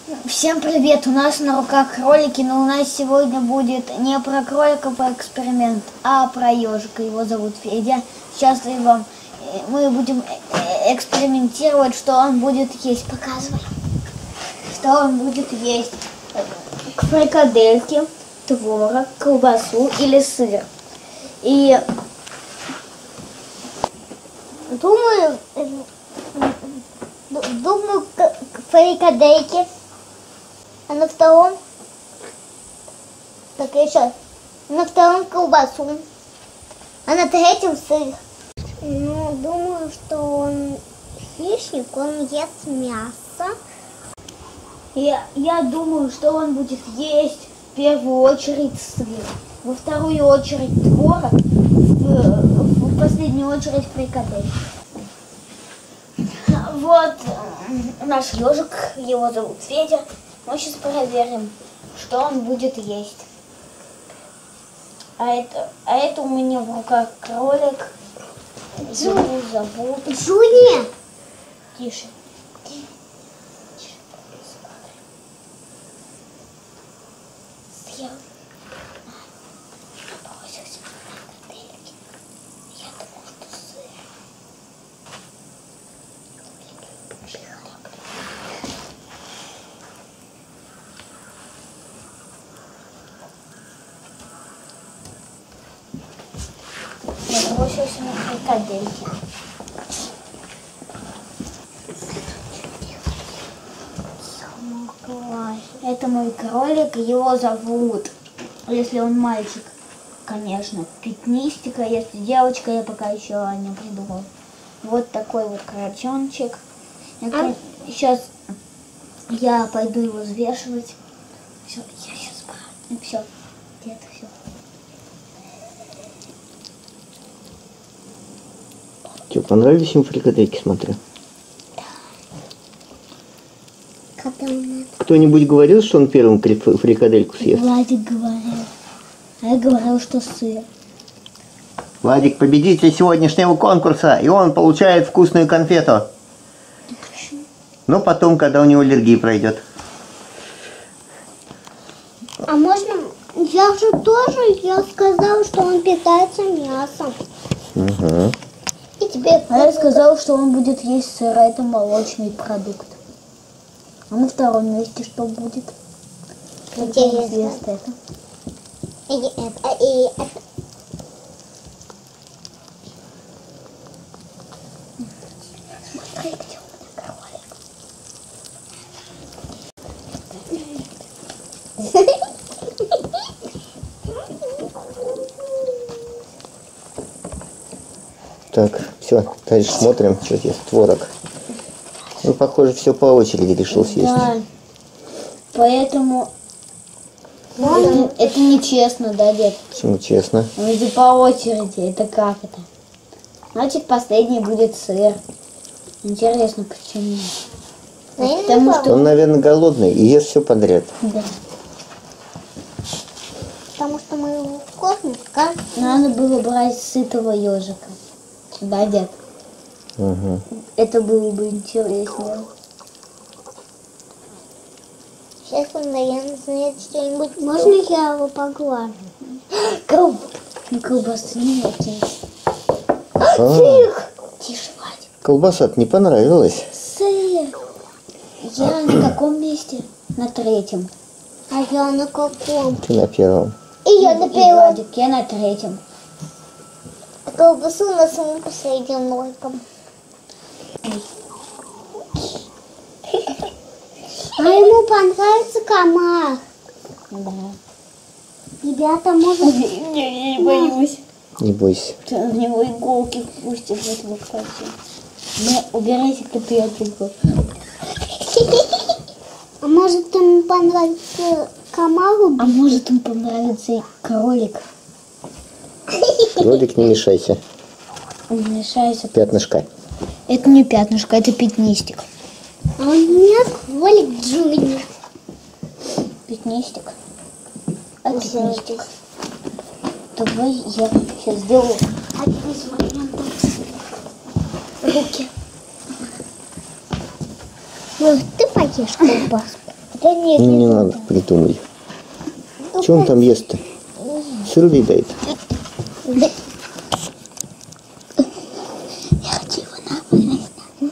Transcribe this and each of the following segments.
Всем привет! У нас на руках кролики, но у нас сегодня будет не про кролика, про эксперимент, а про ежика. Его зовут Федя. Сейчас мы будем экспериментировать, что он будет есть. Показывай. Что он будет есть. Фрикадельки, творог, колбасу или сыр. И думаю, фрикадельки. А на втором, так еще, на втором колбасу, а на третьем сыр. Ну, думаю, что он хищник, он ест мясо. Я думаю, что он будет есть в первую очередь сыр, во вторую очередь творог, в последнюю очередь фрикадельки. Вот наш ежик, его зовут Федя. Мы сейчас проверим, что он будет есть. А это у меня в руках кролик. Его зовут Джуния! Тише. Съел. Бросился на фрикадельки. Я думал, что сыр. Бросился на фрикадельки. Это мой кролик, его зовут, если он мальчик, конечно, Пятнистик, а если девочка, я пока еще не придумал. Вот такой вот крольчоночек. Сейчас я пойду его взвешивать. Все, я сейчас пора. Все, где-то все. Что, понравились им фрикадельки, смотрю? Кто-нибудь говорил, что он первым фрикадельку съест? Владик говорил. А я говорил, что сыр. Владик победитель сегодняшнего конкурса, и он получает вкусную конфету. Но потом, когда у него аллергия пройдет. А можно... Я сказал, что он питается мясом. Угу. И тебе... А я сказал, что он будет есть сыр, а это молочный продукт. А на втором месте что будет? Интересно. Это. И это. Смотри, где у меня кролик. Так, все, дальше смотрим, что здесь творог. Ну, похоже, все по очереди решил съесть. Да. Поэтому это нечестно, да, дед? Почему честно? Он идет по очереди. Это как это? Значит, последний будет сыр. Интересно, почему? Потому что... Он, наверное, голодный и ест все подряд. Да. Потому что мы его кормим, да? Надо было брать сытого ежика. Да, дед? Угу. Это было бы интереснее. Сейчас он, наверное, знает что-нибудь. Можно я его поглажу? Колбасы нету. Тише, Владик. Колбаса-то не понравилась. Сыр. Я на каком месте? На третьем. А я на каком? Ты на первом. И я на И первом. Владик, я на третьем. А колбасу на самом последнем лойком. А ему понравится комар. Да. Ребята, может... Я не боюсь. Не бойся. Ты на него иголки пустишь в этого коте. Не, убирайся, ты приятельку. А может ему понравится комару? А может им понравится и кролик? Кролик, не мешайся. Не мешайся. Пятнышко. Это не пятнышко, это Пятнистик. А у меня кролик Джуни. Пятнистик. А Пятнистик. Давай я сейчас сделаю. А теперь смотрим руки. Ну, ты поешь колбаску. Да нет, Ну, не надо придумать. Что он там ест-то? Сыр видает. Я хочу его нахуй.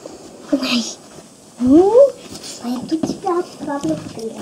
Ну, пойду тебя отправлю в клетку.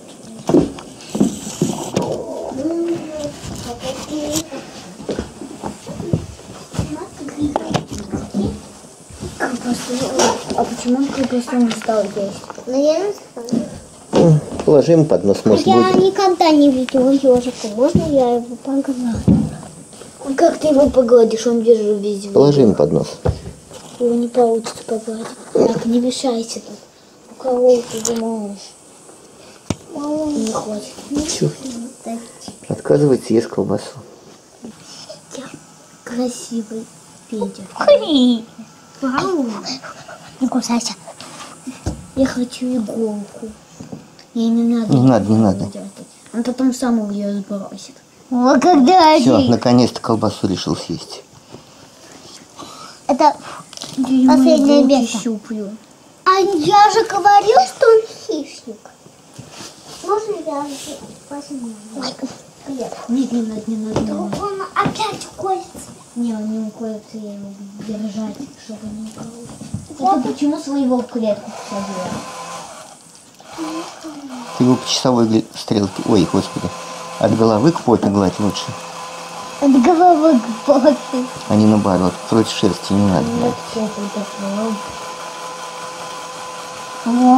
А почему он просто не стал есть? Ну, я не знаю. Положим под нос, может Я будет. никогда не видела ежика. Можно я его погладю? Как ты его погладишь? Он держит везде. Положим под нос. Его не получится погладить. Так, не мешайся тут. У кого ты замолвишь? Не хочет. Чё? Отказывается, ест колбасу. Красивый Петя. Вау. Не кусайся. Я хочу иголку. Ей не надо. Не надо, не надо. Он потом сам ее сбросит. О, когда Все, же? наконец-то колбасу решил съесть. Это Я последнее иголки место. щуплю. А я же говорил, что он хищник. Можно я же возьму? Нет, не надо, не надо, не надо. Он опять колется. Не, он не уколется, я его держать, чтобы не уколол. Это почему своего в клетку посадила? Ты его по часовой стрелке. Ой, господи. От головы к попе гладь лучше. От головы к попе. А не наоборот. Против шерсти не надо. Вот попу такую. О.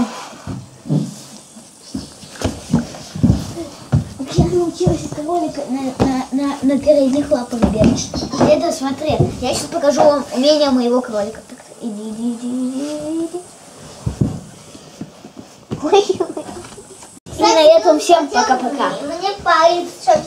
Я научилась кролика на передних лапах бегать. Это смотри, я сейчас покажу вам умение моего кролика. Так, иди, иди, иди, иди, иди. И на этом всем пока-пока. Мне палец